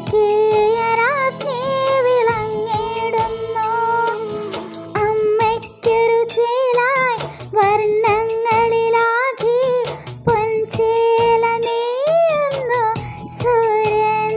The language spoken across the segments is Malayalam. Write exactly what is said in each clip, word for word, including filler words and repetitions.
സ്വർഗീയരാജ്ഞി വിളങ്ങിടുന്നു. അമ്മയ്ക്കൊരു ചേലായി വർണ്ണങ്ങളിലാകി പൊൻചേല നെയ്യുന്നു സൂര്യൻ.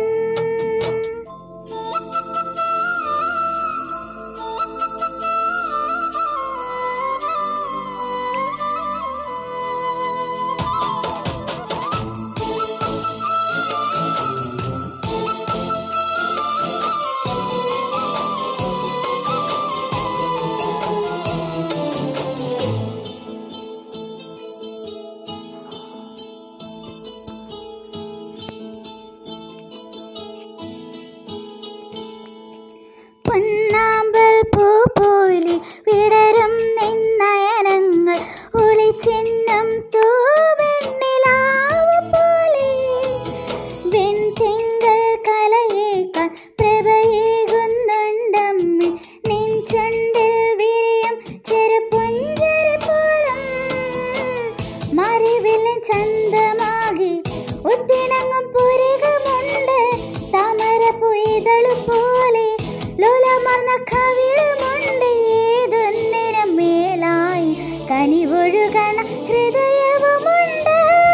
പൊന്നാമ്പൽ പൂ പോലെ വിടരും നിന്നയനങ്ങൾ ഒളിച്ചിന്നും തൂവെണ്ണിലാവ് പോലെ വെൺതിങ്കൾ കലയേക്കാൾ പ്രഭയേകുന്നുണ്ടമ്മേ നിൻ ചുണ്ടിൽ വിരിയും ചെറുപുഞ്ചിരി പോലും മറിവിലും ചന്തമാകി ഒത്തിണങ്ങും പുരികമുണ്ട് താമര പൊയ്തളു പോലെ ലോലമർന്ന കവിളുമുണ്ട് ഏതൊന്നിനും മേലായി കനിവൊഴുകണ ഹൃദയവുമുണ്ട്.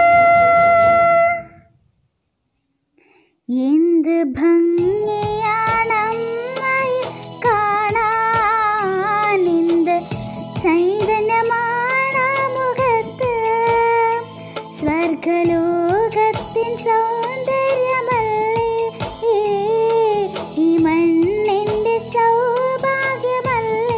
എന്ത് ഭംഗിയാണമ്മയെ കാണാൻ, എന്ത് ചൈതന്യമാണ് മുഖത്ത്. സ്വർഗലോകത്തിൻ സൗന്ദര്യമല്ലേ ഈ മണ്ണിന്റെ സൗഭാഗ്യമല്ലേ.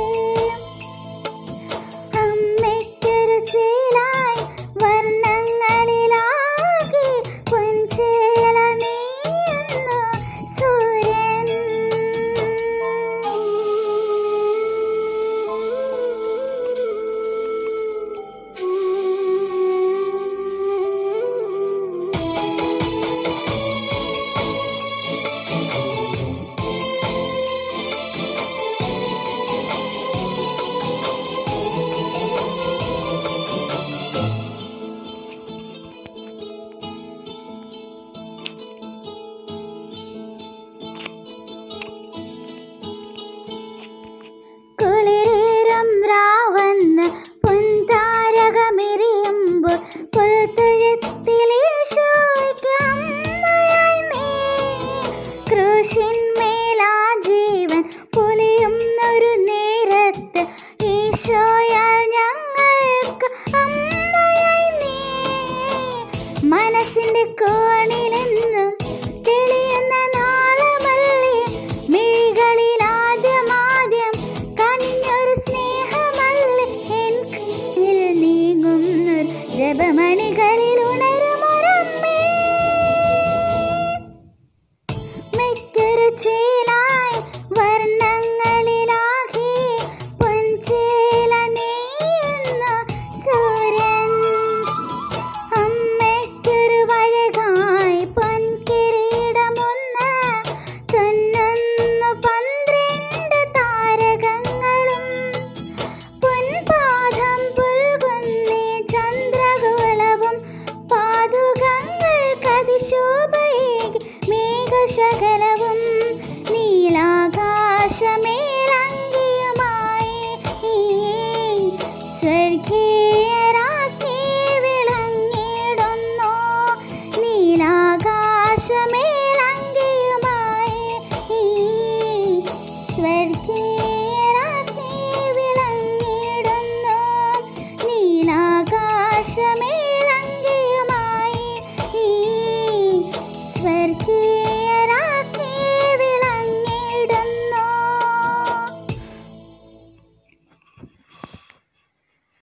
അമ്മയ്ക്കൊരു ചേലായി വർണ്ണങ്ങളിലാകി പൊൻചേല നെയ്യുന്നു സൂര്യൻ. കുളിരേറും രാവന്ന് പൊൻതാരകമെരിയുമ്പോൾ പുൽത്തൊഴുത്തിലീശോയ്ക്ക് അമ്മയായി നീ. ക്രൂശിന്മേലാ ജീവൻ പൊലിയുന്നൊരു നേരത്ത് ഈശോയാൽ ഞങ്ങൾക്ക് അമ്മയായി നീ. മനസ്സിന്റെ കോണിലെന്നും തെളിയുന്ന നാളമല്ലേ മിഴികളിലാദ്യമാദ്യം കനിഞ്ഞൊരു സ്നേഹമല്ലേ എൻ കണ്ണിൽ നീങ്ങുന്നൊരു ജപമണികളിൽ ഉണരുമൊരമ്മേ. മിക്കൊരു ചേലായി വർണ്ണങ്ങളിലാകി പൊൻചേല നെയ്യുന്നു സൂര്യൻ. അമ്മയ്ക്കൊരു വഴകായി പൊൻകിരീടമൊന്ന് തുന്നുന്നു പന്ത്രണ്ട് താരകങ്ങളും. പൊൻപാദം പുൽകുന്നീ ചന്ദ്രഗോളവും പാദുകങ്ങൾക്കതിശോഭയേകി മേഘശകലവും നീലാകാശമേലങ്കിയുമായി സ്വർഗീയ